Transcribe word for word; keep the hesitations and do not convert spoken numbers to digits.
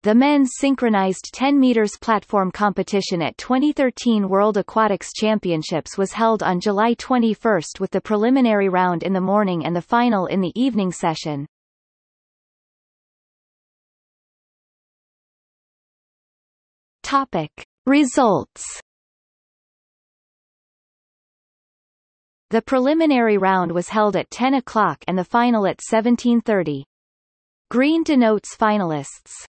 The men's synchronized ten meters platform competition at twenty thirteen World Aquatics Championships was held on July twenty-first with the preliminary round in the morning and the final in the evening session. Topic: Results. The preliminary round was held at ten o'clock and the final at seventeen thirty. Green denotes finalists.